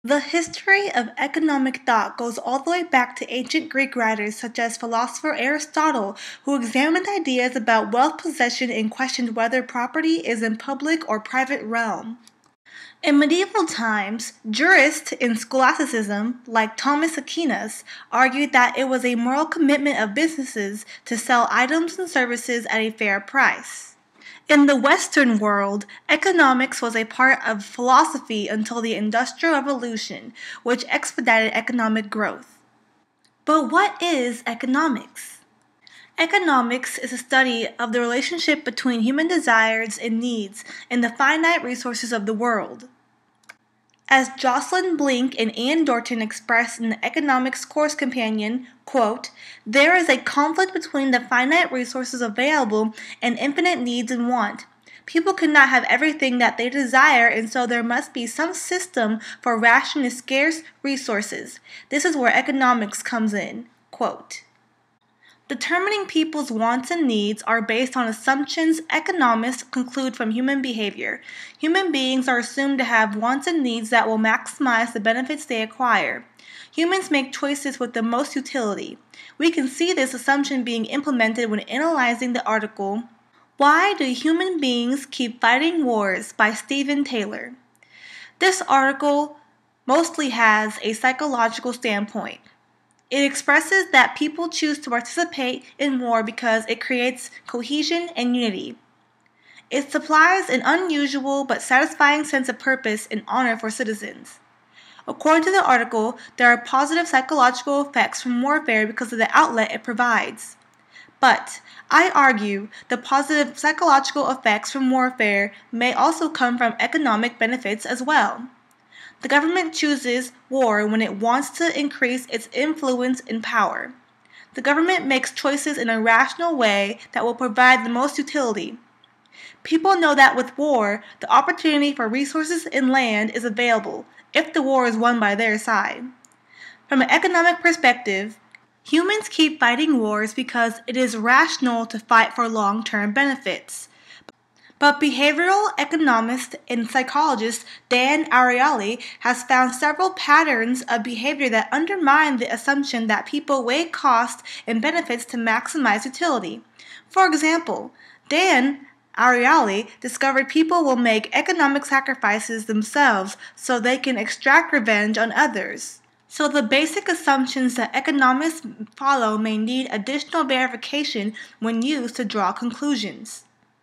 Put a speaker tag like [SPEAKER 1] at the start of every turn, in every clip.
[SPEAKER 1] The history of economic thought goes all the way back to ancient Greek writers such as philosopher Aristotle, who examined ideas about wealth possession and questioned whether property is in public or private realm. In medieval times, jurists in scholasticism, like Thomas Aquinas, argued that it was a moral commitment of businesses to sell items and services at a fair price. In the Western world, economics was a part of philosophy until the Industrial Revolution, which expedited economic growth. But what is economics? Economics is a study of the relationship between human desires and needs and the finite resources of the world. As Jocelyn Blink and Ann Dorton expressed in the Economics Course Companion, quote, "There is a conflict between the finite resources available and infinite needs and want. People cannot have everything that they desire, and so there must be some system for rationing scarce resources. This is where economics comes in." Quote. Determining people's wants and needs are based on assumptions economists conclude from human behavior. Human beings are assumed to have wants and needs that will maximize the benefits they acquire. Humans make choices with the most utility. We can see this assumption being implemented when analyzing the article, "Why Do Human Beings Keep Fighting Wars?" by Stephen Taylor. This article mostly has a psychological standpoint. It expresses that people choose to participate in war because it creates cohesion and unity. It supplies an unusual but satisfying sense of purpose and honor for citizens. According to the article, there are positive psychological effects from warfare because of the outlet it provides. But I argue the positive psychological effects from warfare may also come from economic benefits as well. The government chooses war when it wants to increase its influence and power. The government makes choices in a rational way that will provide the most utility. People know that with war, the opportunity for resources and land is available if the war is won by their side. From an economic perspective, humans keep fighting wars because it is rational to fight for long-term benefits. But behavioral economist and psychologist Dan Ariely has found several patterns of behavior that undermine the assumption that people weigh costs and benefits to maximize utility. For example, Dan Ariely discovered people will make economic sacrifices themselves so they can extract revenge on others. So the basic assumptions that economists follow may need additional verification when used to draw conclusions.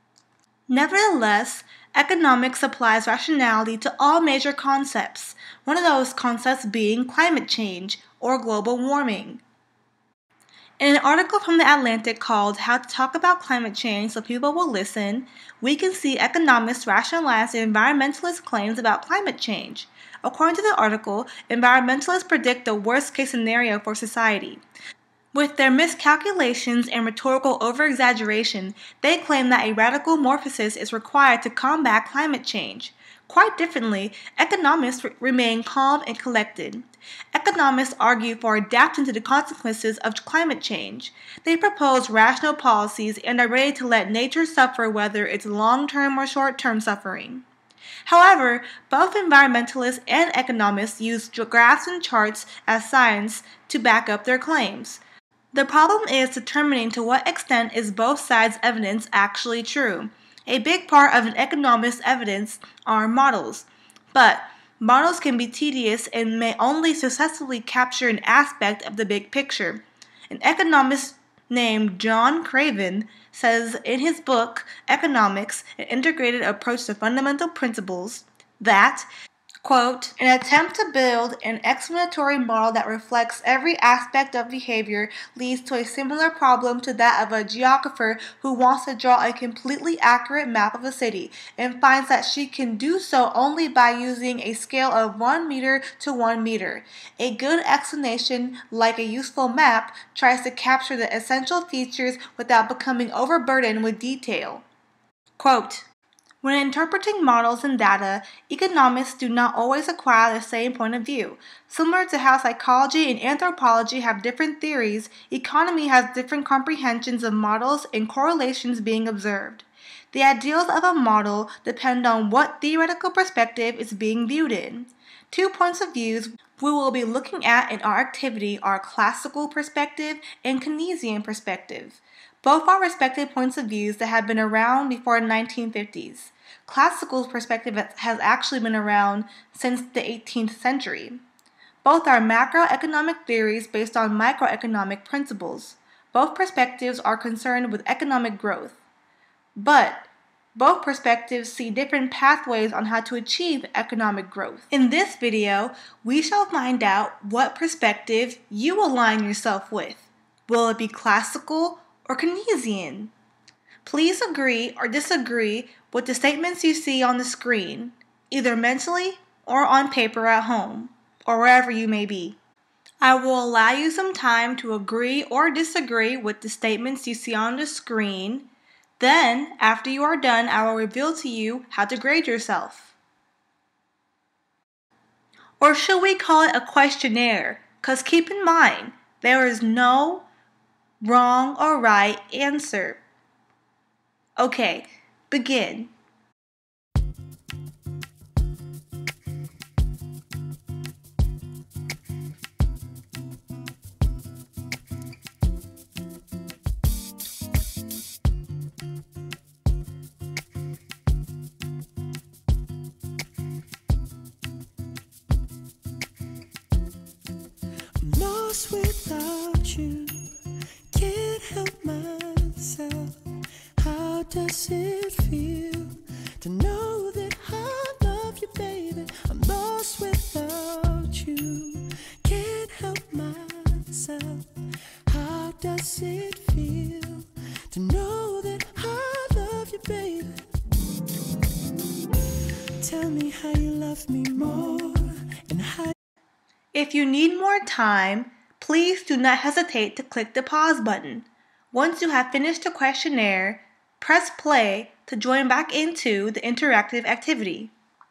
[SPEAKER 1] Nevertheless, economics applies rationality to all major concepts, one of those concepts being climate change or global warming. In an article from The Atlantic called "How to Talk About Climate Change So People Will Listen," we can see economists rationalize the environmentalist claims about climate change. According to the article, environmentalists predict the worst-case scenario for society. With their miscalculations and rhetorical over-exaggeration, they claim that a radical morphosis is required to combat climate change. Quite differently, economists remain calm and collected. Economists argue for adapting to the consequences of climate change. They propose rational policies and are ready to let nature suffer, whether it's long-term or short-term suffering. However, both environmentalists and economists use graphs and charts as science to back up their claims. The problem is determining to what extent is both sides' evidence actually true. A big part of an economist's evidence are models, but models can be tedious and may only successfully capture an aspect of the big picture. An economist named John Craven says in his book, Economics, an Integrated Approach to Fundamental Principles, that, quote, "An attempt to build an explanatory model that reflects every aspect of behavior leads to a similar problem to that of a geographer who wants to draw a completely accurate map of a city and finds that she can do so only by using a scale of 1 meter to 1 meter. A good explanation, like a useful map, tries to capture the essential features without becoming overburdened with detail." Quote, "When interpreting models and data, economists do not always acquire the same point of view. Similar to how psychology and anthropology have different theories, economy has different comprehensions of models and correlations being observed. The ideals of a model depend on what theoretical perspective is being viewed in. 2 points of views we will be looking at in our activity are classical perspective and Keynesian perspective. Both are respected points of views that have been around before the 1950s. Classical perspective has actually been around since the 18th century. Both are macroeconomic theories based on microeconomic principles. Both perspectives are concerned with economic growth. But both perspectives see different pathways on how to achieve economic growth. In this video, we shall find out what perspective you align yourself with. Will it be classical or Keynesian? Please agree or disagree with the statements you see on the screen, either mentally or on paper at home, or wherever you may be. I will allow you some time to agree or disagree with the statements you see on the screen. Then, after you are done, I will reveal to you how to grade yourself. Or should we call it a questionnaire? Because keep in mind, there is no wrong or right answer. Okay, begin.
[SPEAKER 2] Lost without you, can't help myself. How does it feel to know that I love you, baby? I'm lost without you, can't help myself. How does it feel to know that I love you, baby? Tell me how you love me more and how.
[SPEAKER 1] If you need more time, please do not hesitate to click the pause button. Once you have finished the questionnaire, press play to join back into the interactive activity.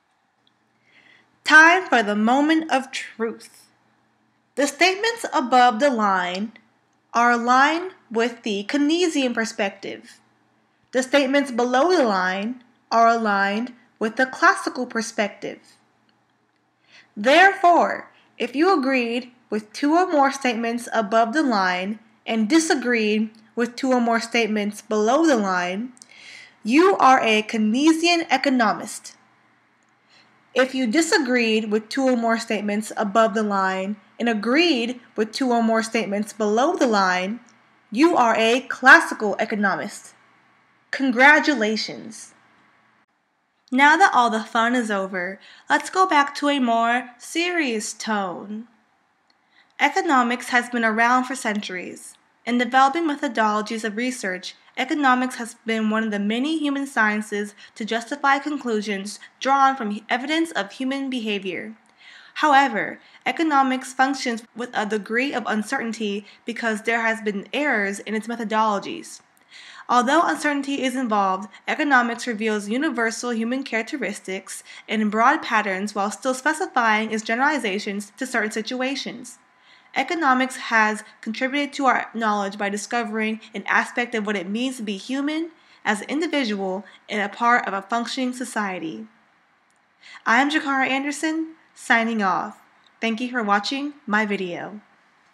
[SPEAKER 1] Time for the moment of truth. The statements above the line are aligned with the Keynesian perspective. The statements below the line are aligned with the classical perspective. Therefore, if you agreed with 2 or more statements above the line and disagreed with 2 or more statements below the line, you are a Keynesian economist. If you disagreed with 2 or more statements above the line and agreed with 2 or more statements below the line, you are a classical economist. Congratulations! Now that all the fun is over, let's go back to a more serious tone. Economics has been around for centuries. In developing methodologies of research, economics has been one of the many human sciences to justify conclusions drawn from evidence of human behavior. However, economics functions with a degree of uncertainty because there has been errors in its methodologies. Although uncertainty is involved, economics reveals universal human characteristics and broad patterns while still specifying its generalizations to certain situations. Economics has contributed to our knowledge by discovering an aspect of what it means to be human as an individual and a part of a functioning society. I am Jakara Anderson, signing off. Thank you for watching my video.